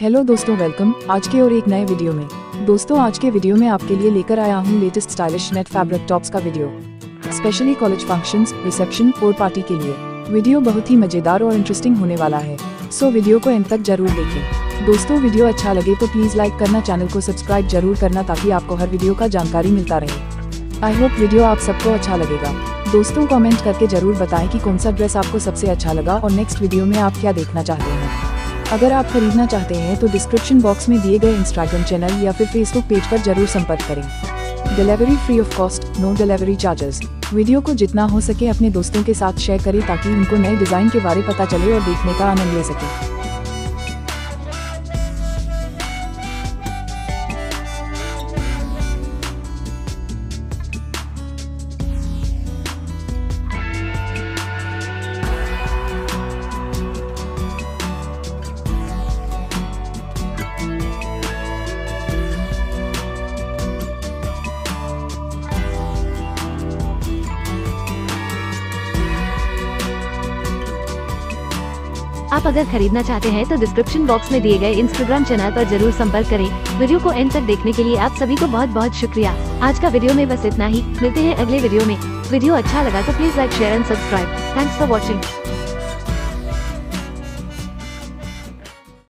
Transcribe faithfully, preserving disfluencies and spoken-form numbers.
Hello दोस्तों, welcome आज के और एक नए वीडियो में। दोस्तों आज के वीडियो में आपके लिए लेकर आया हूँ latest stylish net fabric tops का video, specially college functions, reception और पार्टी के लिए। वीडियो बहुत ही मजेदार और इंटरेस्टिंग होने वाला है, सो वीडियो को एंड तक जरूर देखें। दोस्तों वीडियो अच्छा लगे तो प्लीज लाइक करना, चैनल को सब्सक्राइब जरूर करना ताकि आपको हर वीडियो का जानकारी मिलता रहे। आई होप वीडियो आप सबको अच्छा लगेगा। दोस्तों कमेंट करके जरूर बताएं कि कौन सा ड्रेस आपको सबसे अच्छा लगा और नेक्स्ट वीडियो में आप क्या देखना चाहते हैं। अगर आप खरीदना चाहते हैं तो डिस्क्रिप्शन बॉक्स में दिए गए इंस्टाग्राम चैनल या फिर फेसबुक पेज पर जरूर संपर्क करें। Delivery free of cost, no delivery charges. Video को जितना हो सके अपने दोस्तों के साथ शेयर करें ताकि उनको नए डिजाइन के बारे पता चले और देखने का आनंद ले सके। आप अगर खरीदना चाहते हैं तो डिस्क्रिप्शन बॉक्स में दिए गए इंस्टाग्राम चैनल पर जरूर संपर्क करें। वीडियो को एंड तक देखने के लिए आप सभी को बहुत बहुत शुक्रिया। आज का वीडियो में बस इतना ही, मिलते हैं अगले वीडियो में। वीडियो अच्छा लगा तो please like, share and subscribe. Thanks for watching.